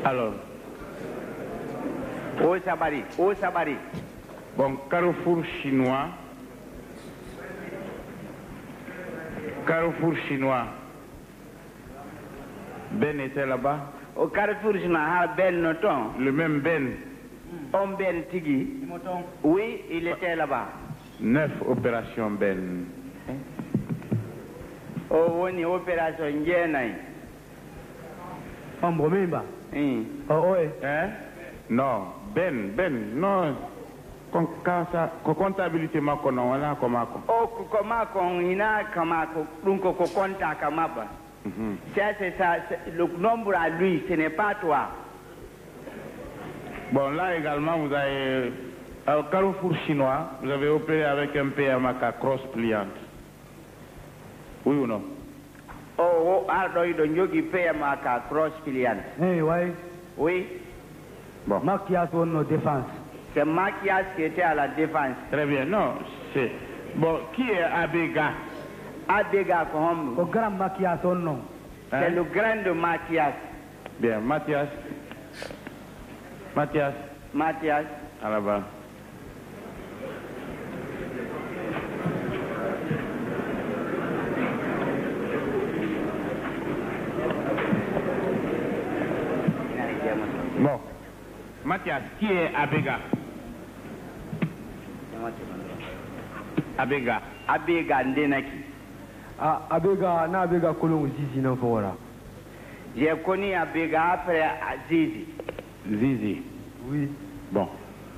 Alors. Au Sabari, au Sabari. Bon, Carrefour chinois. Carrefour chinois. Ben était là-bas. Au Carrefour chinois, Ben Noton. Le même Ben. Ben Tigui. Oui, il était là-bas. 9 opérations Ben. Oh, une opération Yenai. Memba. Oh, oui. Hein? Non, Ben, non. Comptabilité ma kono wala komako. Oh, komako ina kamako lunko konta kamaba. C'est ça, le nombre à lui, ce n'est pas toi. Bon, là également, vous avez, au Carrefour chinois, vous avez opéré avec un PMAK cross pliante. Oui ou non? Oh, il y PMAK cross pliante. Oui. Bon. Machias on nos défense. C'est Machias qui était à la défense. Très bien, non, c'est... Bon, qui est Abega? Abega, comme... Le grand Machias on nom. C'est le grand de Machias. Bien, Mathias. À la bas. Bon. Mathias, qui est Abega? Abega Ndenaki. Ah, Abega, na Abega Kolon Zizi non fora. J'ai connu Abega après Zizi. Zizi. Oui. Bon.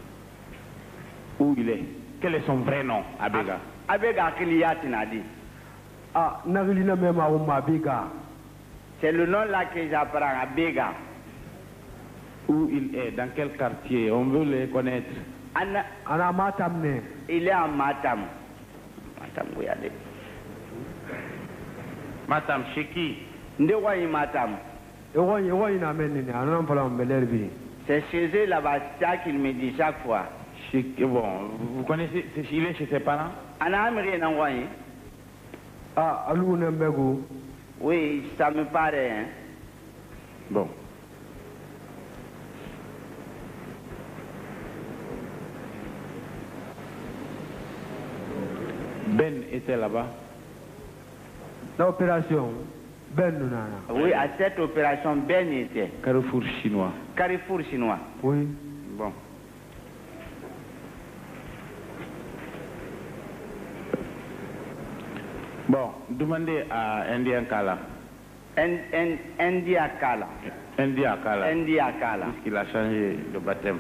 Où il est? Quel est son vrai nom, Abega? Abega Kiliatina dit. Ah, Narilina même à Abega. C'est le nom là que j'apprends, Abega. Où il est? Dans quel quartier? On veut les connaître. Anna Matam. Il est en Matam. Matam, oui, allez. Matam, chez qui? Ndewaï Matam. C'est chez eux là-bas, ça qu'il me dit chaque fois. Bon, vous connaissez, il est chez ses parents? Ah, Alou Nembego. Oui, ça me paraît. Hein. Bon. Ben était là-bas. L'opération Ben Nunana. Oui, à cette opération, Ben était. Carrefour chinois. Carrefour chinois. Oui. Bon. Bon, demandez à Indien Kala. India Kala. India Kala. India Kala. Puisqu'il a changé de baptême.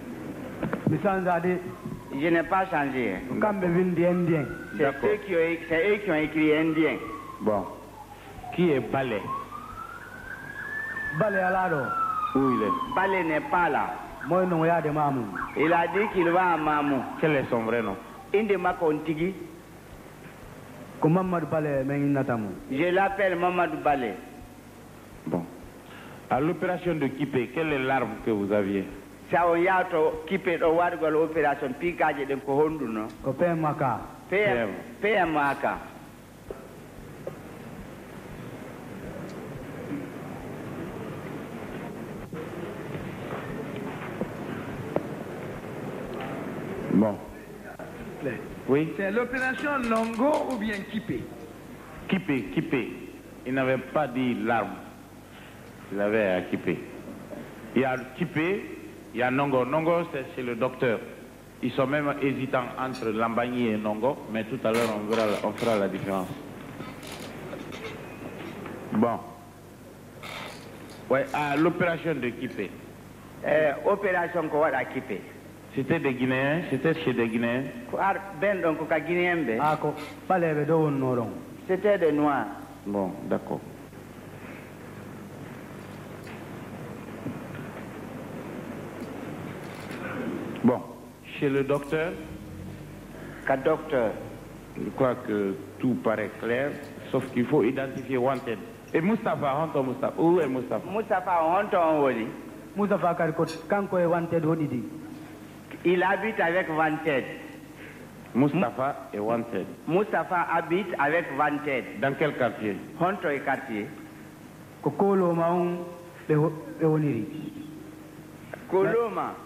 Je n'ai pas changé. C'est eux qui ont écrit Indien. Bon. Qui est Balé? Balé Alado. Où il est? Balé n'est pas là. Moi, non, il y a des mamous. Il a dit qu'il va à Mamou. Quel est son vrai nom? Indemakontigi. Comment Mamadou Balé, mais il n'a pas. Je l'appelle Mamadou Balé. Bon. À l'opération de Kipé, quelle est l'arme que vous aviez? Ça on y a Kipé au Wargol opération Pikaje de Kohondu, non? PMAK. PMAK. Bon. Oui. C'est l'opération Nongo ou bien Kipé? Kipé. Il n'avait pas dit l'arme. Il avait à Kipé. Il y a Kipé, il y a Nongo. Nongo, c'est chez le docteur. Ils sont même hésitants entre Lambagny et Nongo, mais tout à l'heure, on fera la différence. Bon. Ouais, à l'opération de Kipé. Opération Kowada Kipé. C'était des Guinéens, c'était chez des Guinéens. C'était des Noirs. Bon, d'accord. Bon, chez le docteur. Docteur. Je crois que tout paraît clair, sauf qu'il faut identifier Wanted. Et Moustapha, Honton Moustapha. Où est Moustapha? Moustapha, Honton Woli. Moustapha Kanko est Wanted Hodidi. Il habite avec Wanted. Moustapha est Wanted. Moustapha habite avec Wanted. Dans quel quartier? Honto et quartier. Kokolo Maung. ɓe woniri Koloma.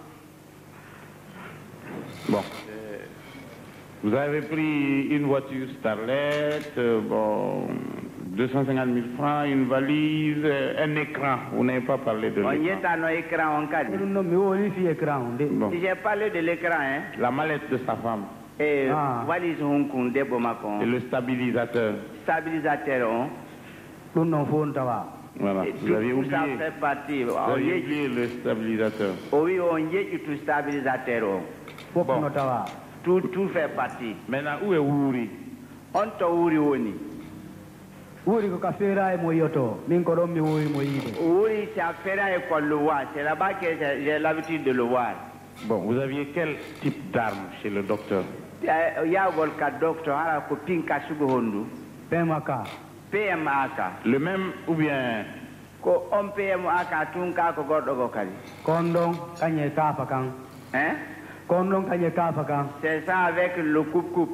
Bon. Vous avez pris une voiture Starlet, bon, 250 000 francs, une valise, un écran. Vous n'avez pas parlé de On y l'écran. est à nos écrans en cadre. ɗum noon mi woni fi écran o nde Bon. J'ai parlé de l'écran, hein. La mallette de sa femme Et Ah. valise Hong Debo Macon. et le stabilisateur. Stabilisateur, hein. ɗum noon fof on tawa Voilà. Et Vous avez tout ça oublié. fait partie. Vous avez oublié le stabilisateur. Oui, on y est tout stabilisateur. Oh. fof Bon. no tawa Tout fait partie. Maintenant, où est Ouri? On te ouri woni. wuuri ko ka feera e mo yiyoto min ko ɗon mi wowi mo yiide Oui, c'est à faire avec le voir. C'est là-bas que j'ai l'habitude de le voir. Bon, vous aviez quel type d'arme chez le docteur? Il y a un docteur, il ko pinka sugu hondu. pemaka PMAK. Le même ou bien... Ko on PMAK tunka ko gordo go kali. kon ɗon kañe kaafa kan Hein? kon ɗon kañe kaafa kan C'est ça avec le coupe-coupe.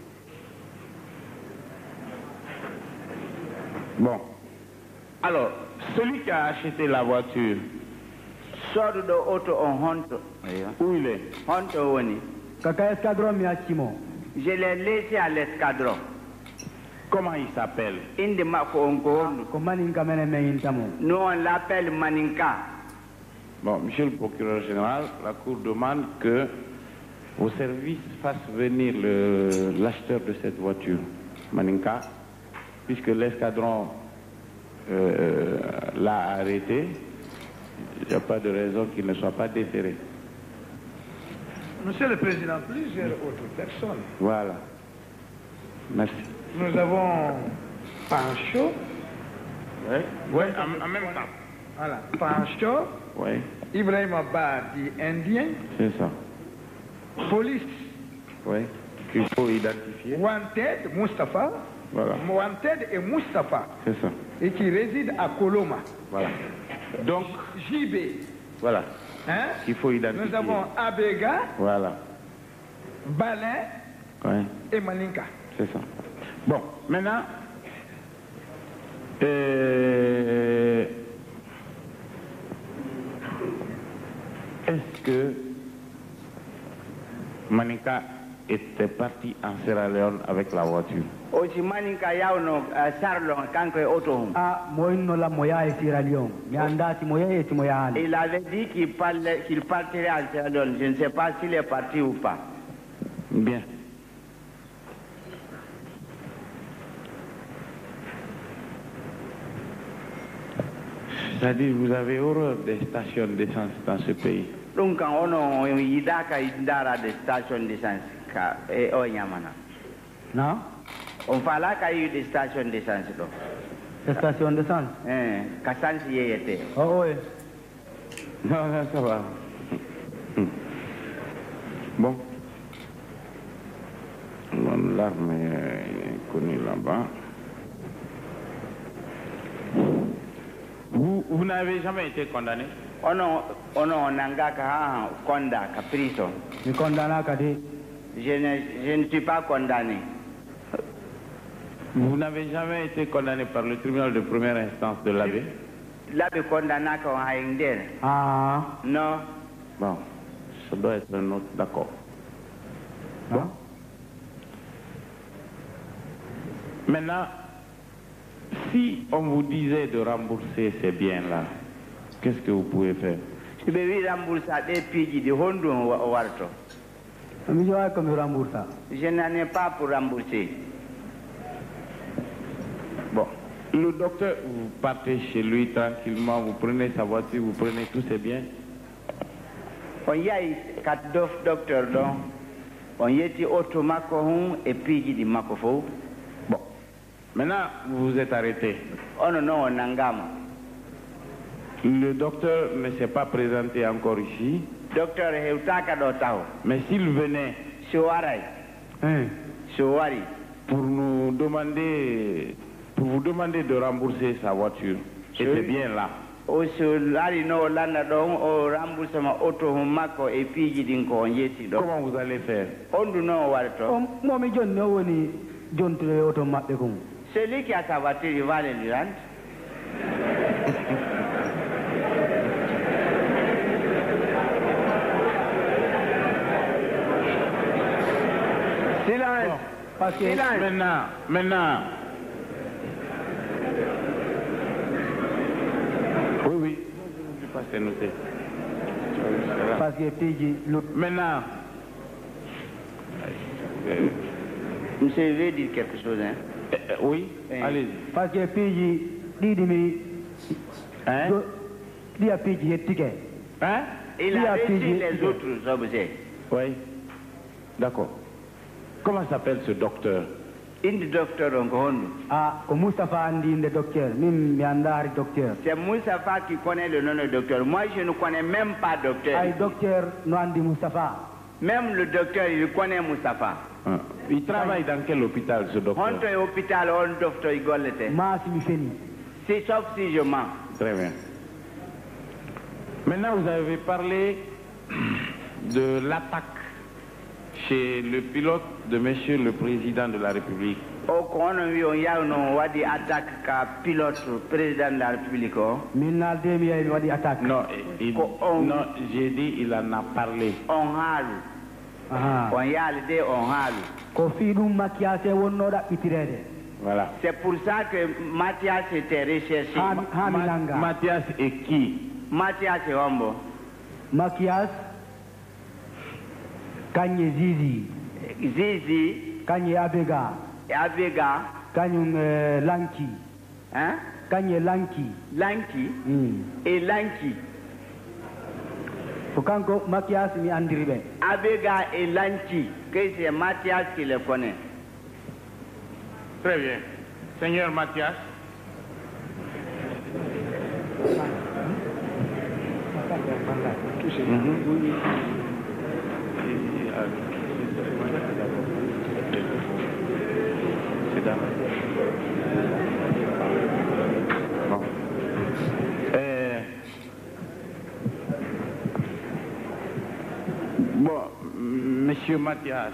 Bon. Alors, celui qui a acheté la voiture, Sordo do auto on honto. où il est? Honto woni. kaka escadron mi accimo Je l'ai laissé à l'escadron. Comment il s'appelle? Inde mako on ko hondu. ko maninka menen men intamo Nous on l'appelle Maninka. Bon, monsieur le procureur général, la Cour demande que vos services fassent venir l'acheteur de cette voiture, Maninka, puisque l'escadron l'a arrêté. Il n'y a pas de raison qu'il ne soit pas déféré. Monsieur le Président, plusieurs autres personnes. Voilà. Merci. Nous avons Pancho, Oui, en même temps. voilà, Pancho, Oui, Ibrahim Abadi, Indien, c'est ça. police, Oui, qu'il faut identifier. Wanted, Mustapha, Voilà, Wanted et Mustapha, c'est ça. et qui réside à Koloma. Voilà. Donc, JB, voilà, hein? qu'il faut identifier. Nous avons Abega, Voilà, Balin oui, et Maninka. c'est ça. Bon, maintenant, est-ce que Maninka était parti en Sierra Leone avec la voiture? Aussi Maninka yawno sarlon kanko e auto hum. a mo innolla mo yaha e sierra lion mi andati mo yahi ti mo yahani Il avait dit qu'il partirait à Sierra Leone. Je ne sais pas s'il est parti ou pas. Bien. C'est-à-dire, vous avez horreur des stations d'essence dans ce pays. Donc on yidaka indara de station d'essence ka e o nyamana. na On fala ka yu de station d'essence do. station de sens Ka sans yeyete. o oye Non, non, ça va. Bon. L'arme est connue là-bas. Vous n'avez jamais été condamné? Ono nanga ka ha konda ka prison. mi condamnaka de Je ne suis pas condamné. Vous n'avez jamais été condamné par le tribunal de première instance de l'Abbé? Labe condamna ka ha ingder. ah Non. Bon, ça doit être un autre, d'accord. bon Maintenant, si on vous disait de rembourser ces biens-là, qu'est-ce que vous pouvez faire? Be wi remboursa de piji de hondu warto. mi jowa ko mi remboursa Je n'en ai pas pour rembourser. Bon, le docteur, vous partez chez lui tranquillement, vous prenez sa voiture, vous prenez tous ses biens. On yai kat docteur don. On yeti auto mako hum et piji di mako fo. Bon, maintenant, vous vous êtes arrêté. Ono no nangama. Le docteur ne s'est pas présenté encore ici, Docteur heutaka do taw. mais s'il venait Showarai. Showari. pour vous demander de rembourser sa voiture, c'était bien là. O lari no landa don o remboursement auto hum mako e piji din ko on yeti do. Comment vous allez faire? Ondu no warto. momi joni no woni jontude oto maɓɓe kon Celui qui a sa voiture, il va le lui rendre. parce que Maintenant. Oui. Je ne pas c'est noté. parce que Pidji Maintenant. Monsieur veut dire quelque chose, hein? Oui, allez-y. parce que Pidji Didimi Hein? Dia Pidji est ticket. Hein? Il a reçu les autres objets. Oui. D'accord. Comment s'appelle ce docteur? Une docteur Ongohon. Ah, au Mustafa Andi, le docteur, même Miandari docteur. C'est Moustapha qui connaît le nom de docteur. Moi, je ne connais même pas docteur. Ay docteur Noandi Mustafa. Même le docteur, il connaît Moustapha. Il travaille dans quel hôpital, ce docteur? On est hôpital, on docteur Igolete. Masi Mifeni. C'est sauf si je mens. Très bien. Maintenant, vous avez parlé de l'attaque chez le pilote de Monsieur le Président de la République. Au Konovi, on y a une attaque ka pilote président de la République. Minal Demi a une attaque. Non, non, j'ai dit il en a parlé. On a Ah. on y a l'idée, on a Kofi Dum Makiase Wonoda Itirede. Voilà. C'est pour ça que Mathias était recherché. Hamilanga. Mathias et qui? Mathias et Hombo. Makias. Kanye Zizi. Zizi, Kanye Abega. Abega, Kanye Lanki. hein? Kanye Lanki. Lanki et Lanki. Fukanko Makias mi Andribe. Abega et Lanki, que c'est Mathias qui le connaît. Très bien. Seigneur Mathias. Bon, Monsieur Mathias,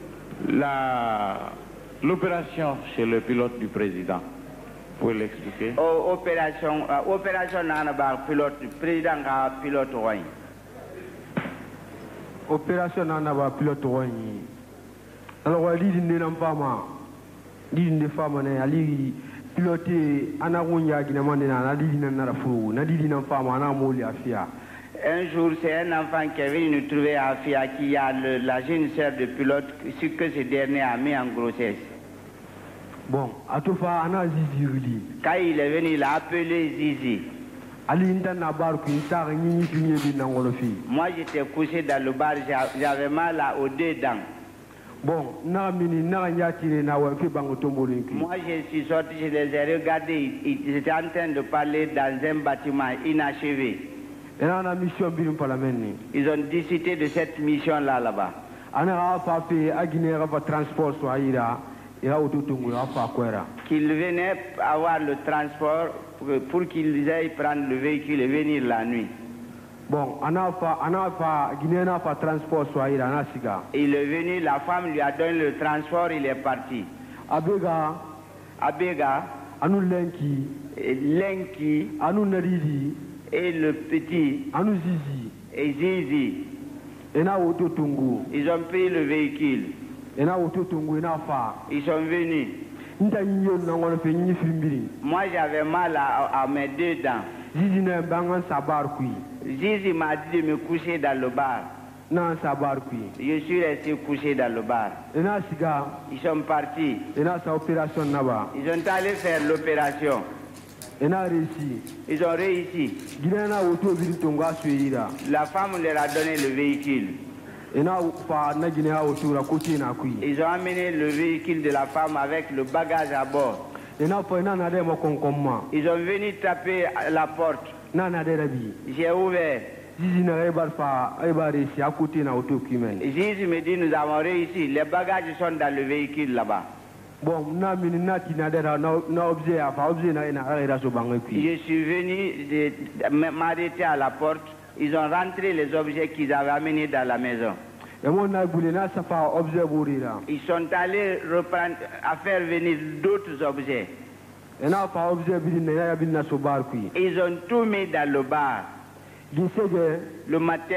l'opération chez le pilote du président, vous pouvez l'expliquer? Opération Nanabar, pilote, président pilote Roy. Opération Nanaba pilote Roigny. Alors, il dit non pas ma. Il dit femme, ali piloté Anarounia Guinamandena, Nadi Nanafou, Nadi Nanfama, Namolia Fia. Un jour, c'est un enfant qui est venu nous trouver à Fia qui a la jeune sœur de pilote, ce que ce dernier a mis en grossesse. Bon, à tout fa, Anna Zizi Rudi. Quand il est venu, il a appelé Zizi. Ali Intana Barku, Tar Nini Fini Binangolofi. Moi, j'étais couché dans le bar, j'avais mal aux deux dents. Bon, Namini, Naranya tiré Nawafi Bangotombolinki. Moi, je suis sorti, je les ai regardés, ils étaient en train de parler dans un bâtiment inachevé. Et on a mission Birum Palameni. Ils ont discuté de cette mission-là, là-bas. Anna a fait à Guinée, Rafa Transport, Soaïra, et à Autotungu, Rafa Quera. Qu'ils venaient avoir le transport pour qu'ils aillent prendre le véhicule et venir la nuit. Bon, Anna a Guinée, Rafa Transport, Soaïra, Nasiga. Il est venu, la femme lui a donné le transport, il est parti. Abega, Anou Lenki, Lenki Anou Naridi, et le petit, Anou Zizi, et Zizi, et na Autotungu, ils ont pris le véhicule. et na Autotungu, et na Fa. Ils sont venus. Nta Yin Nangon fait Yin Fimbiri. Moi, j'avais mal à mes deux dents. Zizi n'a bangan sabar kui. Zizi m'a dit de me coucher dans le bar. Nan sabar kui. Je suis resté couché dans le bar. Et na Siga, Ils sont partis. et na sa opération Naba. Ils sont allés faire l'opération. Et na réussi. Ils ont réussi. Guinée na Autotunga Suira. La femme leur a donné le véhicule. Et na Fa na Guinée Autoura côté na kui. Ils ont amené le véhicule de la femme avec le bagage à bord. Et na Fa na Nademo Konkomma. Ils ont venu taper à la porte. Na Naderabi. J'ai ouvert. Zizi na Ebar Fa, Ebar réussi à côté na Autocumen. Zizi me dit nous avons réussi. Les bagages sont dans le véhicule là-bas. Bon, na mini na Tinadera, na objet à Fa, objet na Raso Bangaki. Je suis venu m'arrêter à la porte. Ils ont rentré les objets qu'ils avaient amenés dans la maison. Et mon na boulé na Safa, objet bourira. Ils sont allés reprendre, à faire venir d'autres objets. Et na Fa, objet bilina, ya bilina so bar kui. Ils ont tout mis dans le bar. Gisege, Le matin,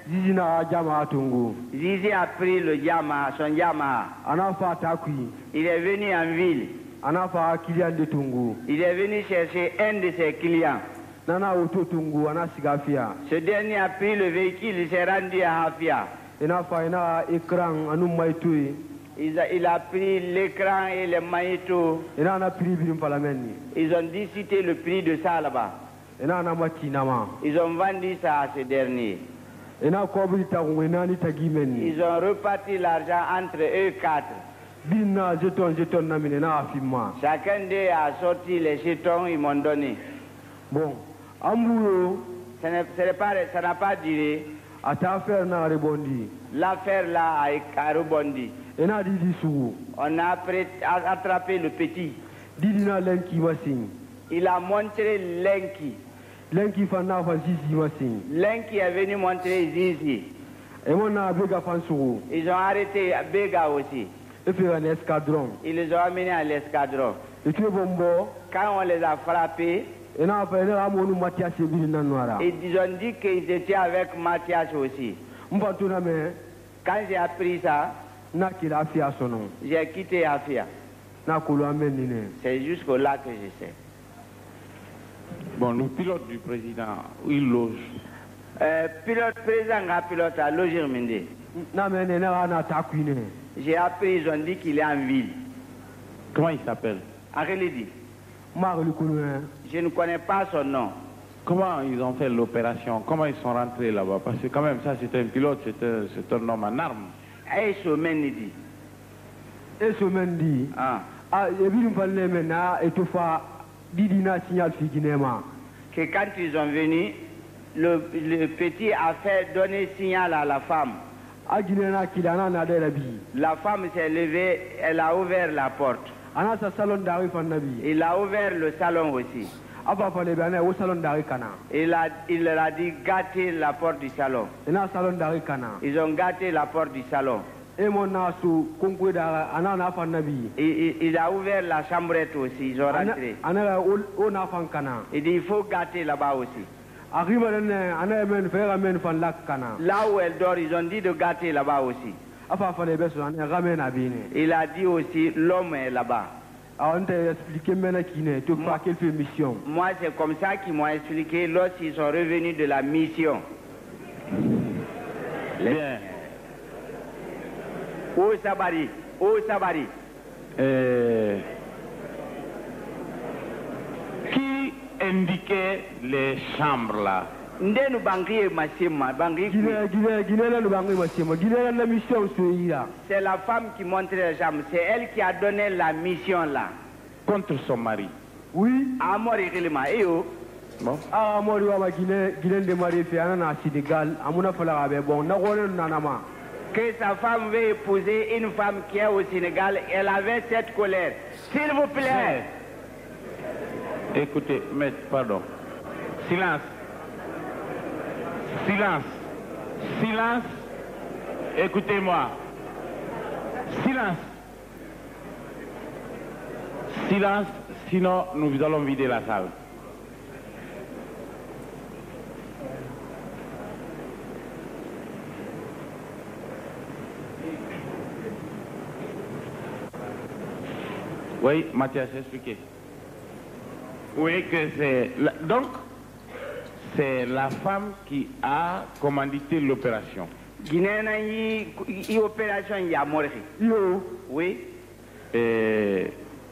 Zizi na jama tungu. Zizi a pris le Yamaha, son Yamaha. Anafa takui. Il est venu en ville. Anafa kilian de tungu. Il est venu chercher un de ses clients. Nana auto tungu anasigafia. Ce dernier a pris le véhicule, il s'est rendu à Hafia. Enafa ena écran anu maitui. Il a pris l'écran et les magnétos. Ena na prix birim palameni. Ils ont discuté le prix de ça là-bas. Ena na mati nama. Ils ont vendu ça à ce dernier. Ena kobri tagu ena ni tagimeni. Ils ont reparti l'argent entre eux quatre. Bina jeton namine na afima. Chacun d'eux a sorti les jetons, ils m'ont donné. Bon, ambuyo. Ça n'a pas duré. Ata affaire na rebondi. L'affaire là a rebondi. Ena didi sugu. On a attrapé le petit. Didi na lenki masing. Il a montré Lenki. Lenki fana fa zizi masing. Lenki est venu montrer Zizi. Et mon na bega fan sugu. Ils ont arrêté Bega aussi. Et fait un escadron. Ils les ont amenés à l'escadron. Et tu es bombo. Quand on les a frappés, Et na fa ena amonu Mathias ebili na noara. ils ont dit qu'ils étaient avec Mathias aussi. Mbatuna me Quand j'ai appris ça, na kila afia sono. j'ai quitté Afia. Na kulu amenine. C'est jusqu'au là que je sais. Bon, le pilote du président, où il loge? Président pilote à Logirminde. Na mene na takuine. J'ai appris, ils ont dit qu'il est en ville. Comment il s'appelle? Arélidi. Marli kulu. Je ne connais pas son nom. Comment ils ont fait l'opération? Comment ils sont rentrés là-bas? Parce que quand même, ça, c'est un pilote, c'est un homme en armes. Menidi. Et ce mendi. Ah. Ah, ebilim palle mena etufa didi na signal figinema. Que quand ils sont venus, le petit a fait donner signal à la femme. Aginena kilana na de rabi. La femme s'est levée, elle a ouvert la porte. Ana sa salon dari fan nabi. Il a ouvert le salon aussi. Aba fale bana o salon dari kana. Il leur a dit gâtez la porte du salon. Ena salon dari kana. Ils ont gâté la porte du salon. E mon nasu konko da ana na fan nabi. Il a ouvert la chambrette aussi, ils ont rentré. Ana o na fan kana. Il dit il faut gâter là-bas aussi. Arriba ana men fera men fan lak kana. Là où elle dort, ils ont dit de gâter là-bas aussi. Afa fale beso ana ramen abine. Il a dit aussi l'homme est là-bas. On t'a expliqué maintenant qu'il tu crois qu'elle fait mission. Moi, c'est comme ça qu'ils m'ont expliqué lorsqu'ils sont revenus de la mission. Bien. Où Sabari? Où Sabari? Qui indiquait les chambres là? Ndenu bangi masima, bangi. C'est la femme qui montrait les chambres. C'est elle qui a donné la mission là. Contre son mari. Oui. Amori Kilima, Eo. Bon. Ah, moi, Guinée de Marie Fiana, Sénégal, Amouna Falabe, bon, Nanama. Que sa femme veut épouser une femme qui est au Sénégal, elle avait cette colère. S'il vous plaît. Écoutez, maître, pardon. Silence. Silence. Silence. Écoutez-moi. Silence. Silence, sinon nous allons vider la salle. Oui, Mathias, expliquez. Oui, que c'est... Donc, c'est la femme qui a commandité l'opération. Guinéen y opération y a mort. Oui. Et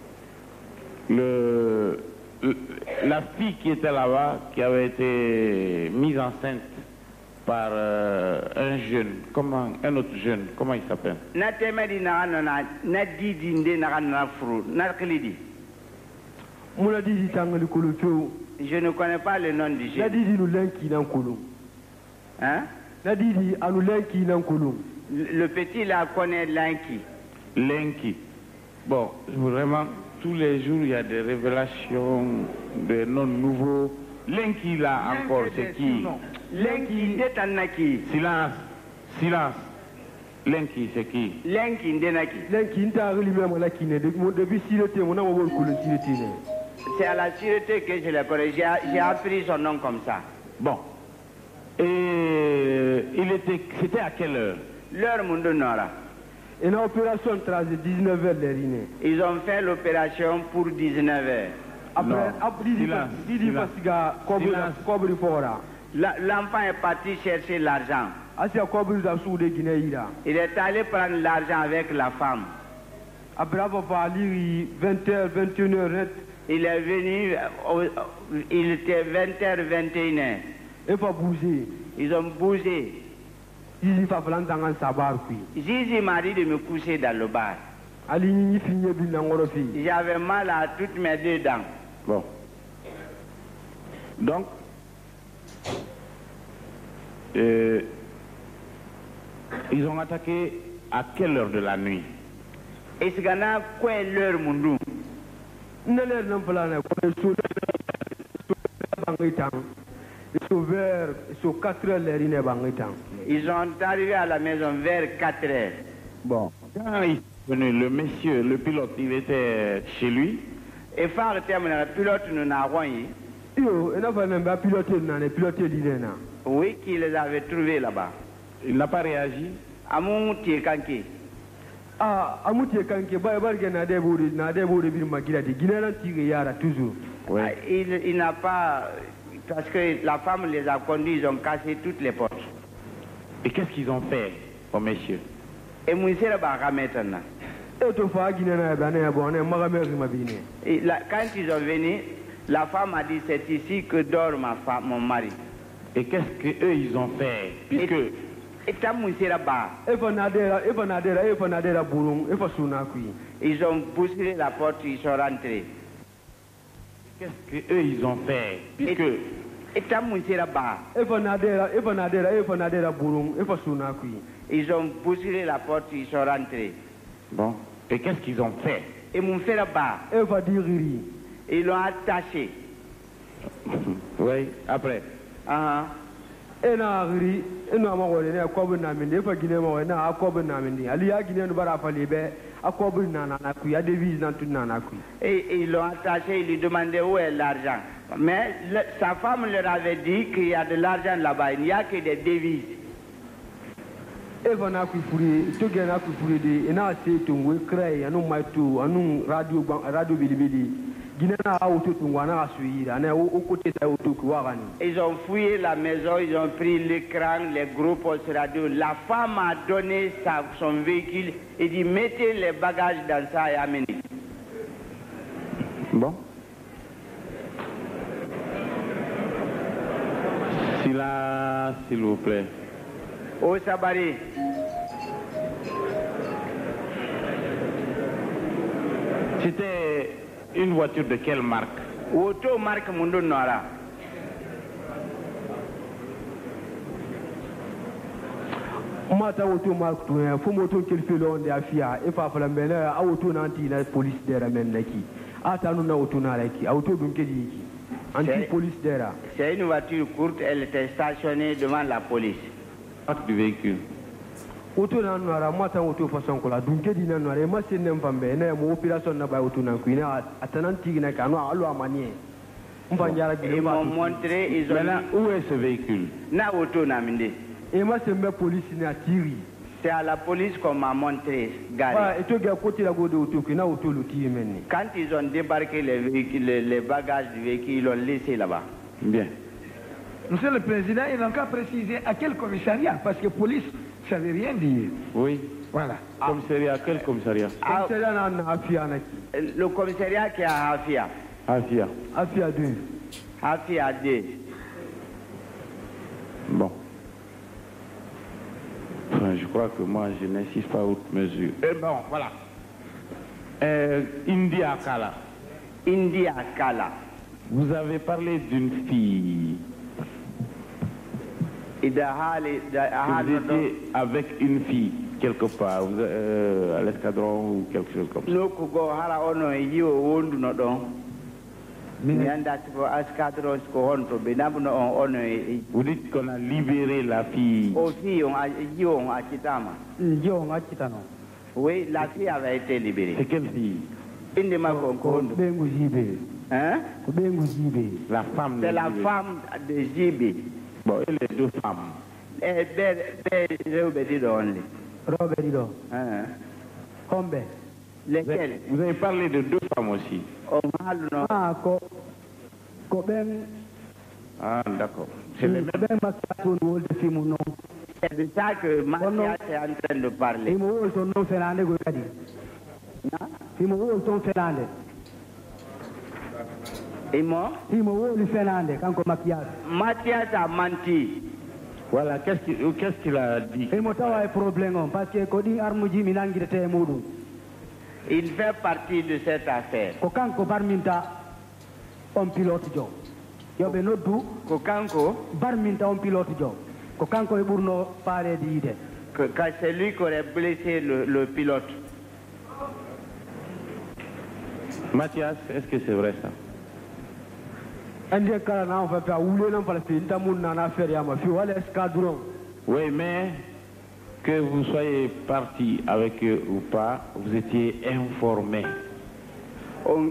la fille qui était là-bas, qui avait été mise enceinte par un jeune, un autre jeune, comment il s'appelle? Je ne connais pas le nom du jeune. Hein? Le petit là connaît Lenki. Lenki. Bon, vraiment, tous les jours, il y a des révélations de noms nouveaux. Lenki là encore, c'est qui? Lenki Ndenaki. Silence, silence. Lenki, c'est qui? Lenki Ndenaki. C'est à la sûreté que je le connais. J'ai appris son nom comme ça. Bon. Et c'était à quelle heure? L'heure Mundo Nora. Et une opération trace 19h l'érine. Ils ont fait l'opération pour 19h. Après, L'enfant est parti chercher l'argent. Il est allé prendre l'argent avec la femme. Après avoir 20h, 21h. Il est venu, il était 20h, 21h. Il faut bouger. Ils ont bougé. Zizi m'a dit de me coucher dans le bar. J'avais mal à toutes mes deux dents. Bon. Donc, ils ont attaqué à quelle heure de la nuit? Est-ce qu'on a quoi l'heure Mundu? Ils sont arrivés à la maison vers 4 heures. Bon. Quand il est venu, le monsieur, le pilote, il était chez lui. Et phare terminé, le pilote nous a envoyé. Oui, qui les avait trouvés là-bas. Il n'a pas réagi. Amouti Kanki. Ah, Amouti Kanki, toujours. Ouais. Il n'a pas. Parce que la femme les a conduits, ils ont cassé toutes les portes. Et qu'est-ce qu'ils ont fait, au monsieur? Et Moussé là-bas, maintenant. Quand ils ont venu, la femme a dit c'est ici que dort mon mari. Et qu'est-ce qu'eux ils ont fait? Puisque. Ils ont bousculé la porte, ils sont rentrés. Qu'est-ce qu'eux ils ont fait? Puisque. Ils ont bousculé la porte, ils sont rentrés. Bon. Et qu'est-ce qu'ils ont fait? Et mon frère là-bas, ils l'ont attaché. Oui, après. Et ils l'ont attaché, ils lui demandaient où est l'argent. Mais sa femme leur avait dit qu'il y a de l'argent là-bas, il n'y a que des devises. Ils ont fouillé la maison, ils ont pris l'écran, les gros postes radio. La femme a donné son véhicule et dit mettez les bagages dans ça et amenez. Bon. Silence, s'il vous plaît. Au Sabari. C'était une voiture de quelle marque? Auto marque Mundo Nora. Mata auto marque tout hein, faut moto qu'il fait l'on de afia et fa fala mbena auto nanti la police dera men laki. Ata nous na auto na laki, auto dum kedi anti police dera. C'est une voiture courte, elle était stationnée devant la police. Marque du véhicule. Auto na noara mata auto façon ko la dum kedi na noara e machine nem fambe na mo opération na ba auto na kuina atananti na kanu alu amanie. Ils m'ont montré, ils ont dit où est ce véhicule? Na auto na minde. Et moi c'est ma police na tiri. C'est à la police qu'on m'a montré garé. Quand ils ont débarqué les véhicules, les bagages du véhicule, ils l'ont laissé là-bas. Bien. Monsieur le Président, il n'a qu'à préciser à quel commissariat, parce que police, ça ne veut rien dire. Oui. Voilà. Commissariat, quel commissariat? Le commissariat qui est à Hafia. Hafia. Hafia 2. Hafia 2. Bon. Enfin, je crois que moi, je n'insiste pas à haute mesure. Bon, voilà. India Kala. India Kala. Vous avez parlé d'une fille. Vous étiez avec une fille quelque part, à l'escadron ou quelque chose comme ça. Vous dites qu'on a libéré la fille. Oui, la fille avait été libérée. C'est quelle fille? Hein? La femme. C'est la femme de Zibi. Bon, et les deux femmes? Robert Dido. Hombe. Lesquelles? Vous avez parlé de deux femmes aussi. Ah, Ah, d'accord. C'est les mêmes. C'est de ça que Mathias est en train de parler. Et moi? Mathias a menti. Voilà, qu'est-ce qu'il a dit? Il fait partie de cette affaire. Kokanko? Barminta on pilote jo. Kokanko e burno pare di ide. C'est lui qui aurait blessé le pilote. Mathias, est-ce que c'est vrai ça? Oui, mais que vous soyez parti avec eux ou pas, vous étiez informé. Bon,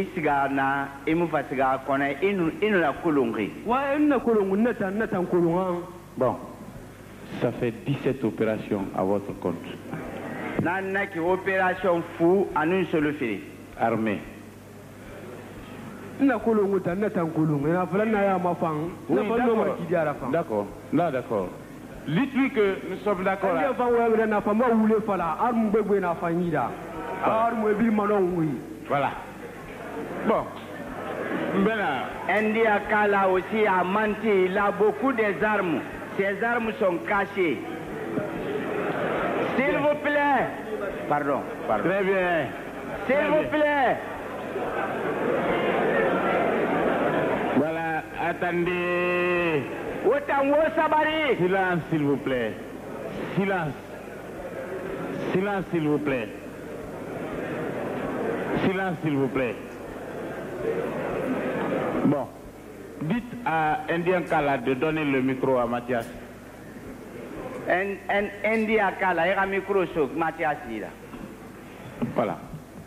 ça fait 17 opérations à votre compte. Opération fou en une seule fille. Armée. Oui, d'accord. Non, d'accord. Dites-lui que nous sommes d'accord. Voilà. Bon. India Kala aussi a menti. Il a beaucoup d'armes. Ces armes sont cachées. S'il vous plaît. Pardon. Très bien. S'il vous plaît. Voilà, attendez. Silence, s'il vous plaît. Silence. Silence, s'il vous plaît. Silence, s'il vous plaît. Bon. Dites à Indien Kala de donner le micro à Mathias. Indien Kala, il y a un micro sur Mathias. Voilà.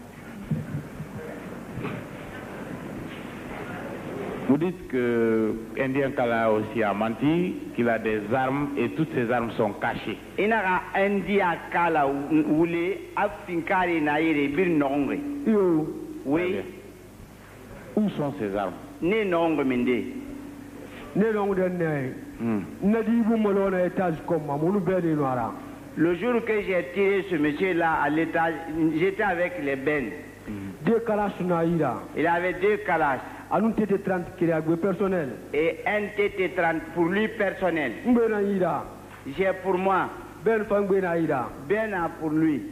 Vous dites que Indien Kala aussi a menti, qu'il a des armes et toutes ces armes sont cachées. Indien Kala voulait affinkari naïre bir nongre. Oui. Où sont ces armes? Ne nongre minde. Ne nongre ne. Nadibu molona étage comme mon belle noira. Le jour que j'ai tiré ce monsieur-là à l'étage, j'étais avec les bennes. Deux calaches naïra. Il avait deux calaches. Un TT30 qui est personnel. Et un TT30 pour lui personnel. J'ai pour moi. Ben Fangbenaïra. Ben a pour lui.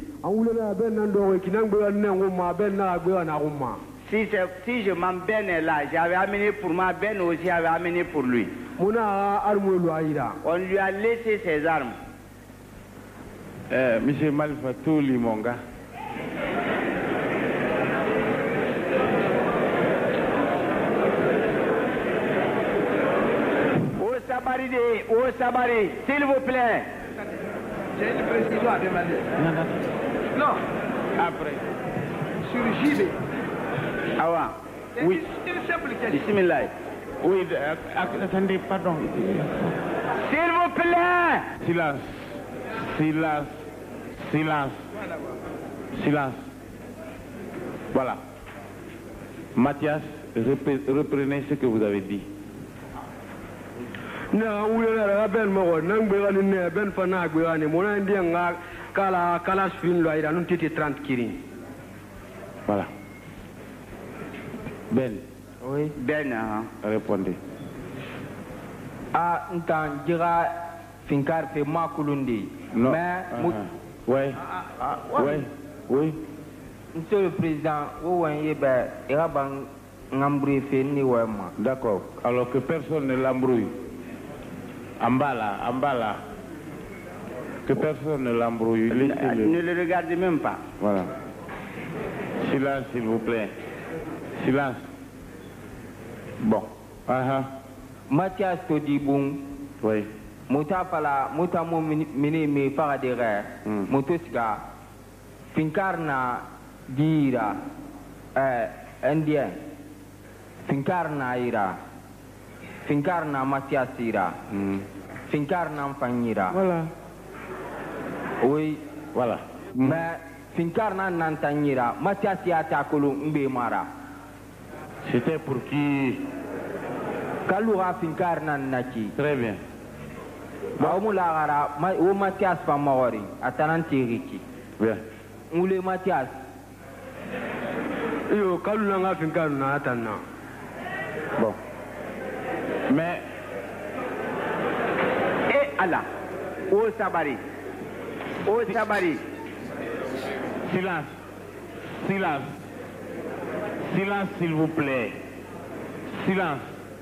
Si je m'emmène là, j'avais amené pour moi, Ben aussi avait amené pour lui. On lui a laissé ses armes. Monsieur Malfatou Limonga. Au Sabari, s'il vous plaît. J'ai une précision à demander. Non. Après. Sur JB. Ah ouais. Oui. Une simple question. Bismillah. Oui, attendez, pardon. S'il vous plaît. Silence. Silence. Silence. Silence. Voilà. Mathias, reprenez ce que vous avez dit. Voilà. Ben. Oui. Ben. Répondez. Ah, n'tan dira finkar fe makulundi. Non. Mais. Oui. Oui. Oui. Monsieur le Président, vous voyez, il y a d'accord. Alors que personne ne l'embrouille. Ambala. Que personne ne l'embrouille. Ne le regardez même pas. Voilà. Silence, s'il vous plaît. Silence. Bon. Mathias Todibung. Oui. Mouta mo mini me paradere. Motoska. Finkarna dira. Indien. Finkarna ira. finkar na Mathias ira finkar na Fanyira Voilà. oui Voilà. mais finkar na Nantanyira Mathias ya takulu mbe mara C'était pour qui? kalura finkar na naki Très bien. ba mu lagara o Mathias fa mawari atanan tiriki Bien. ule Mathias iyo kalu na nga finka na atanna Bon. Mais Et Allah, au sabari, silence. Silence. Silence, s'il vous plaît. Silence.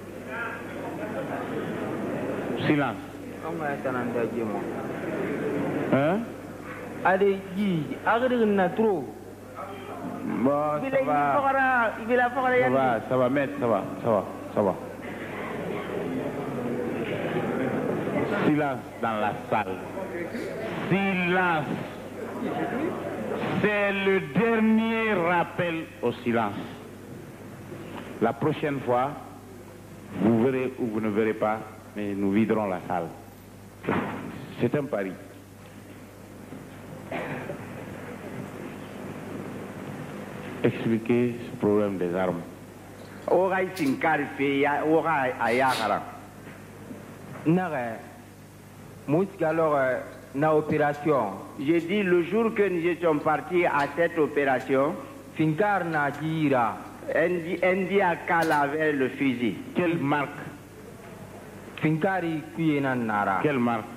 Silence. amma atanan da jemo Hein? ade ji agri na trop Bon, il ça va. Ça va, ça va, maître, ça va, ça va, ça va. Silence dans la salle. Silence. C'est le dernier rappel au silence. La prochaine fois, vous verrez ou vous ne verrez pas, mais nous viderons la salle. C'est un pari. Expliquez ce problème des armes. Ora sinkar fe ya ora ayagara. nare musika alors na opération J'ai dit le jour que nous étions partis à cette opération, finkar na jira Andy a calavé le fusil. Quelle marque? finkari kuye nan nara Quelle marque?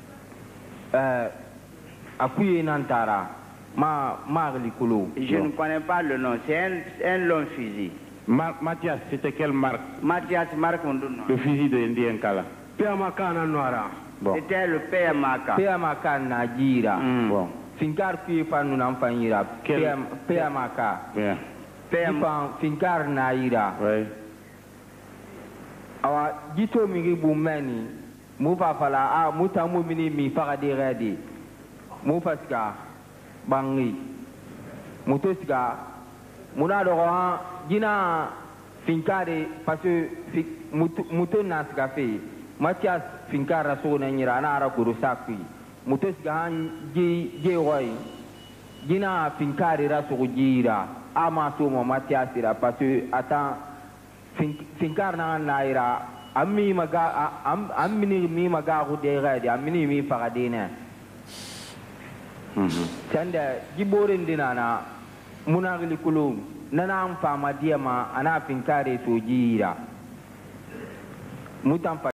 a kuye nan tara ma magli kulo Je ne connais pas le nom, c'est un long fusil. Mathias, c'était quelle marque? Mathias Marc Ondouno. Le fusil de Ndi Nkala. pia makana noara Bon. C'était le père Maka. pema kan na jira Bon. finkar kuye panu nan fanyira Quel- pema ka Bien. Ipan finkar na ira Oui. awa jito migi bumeni mu fa fala a muta mu mini mi faga de redi mu faska bangi muto siga muna do ha gina finkare parce que muto na siga fe Mathias finkara so na nyira na ara guru sakui muto siga han je wai gina finkare ra so jira ama so mo Mathias ira parce que ata finkar na ira ammi maga ammi mi maga ko de redi ammi mi faga de ne tanda giborin dinana munagli kulum nana am fama diama ana finkare to jira mutan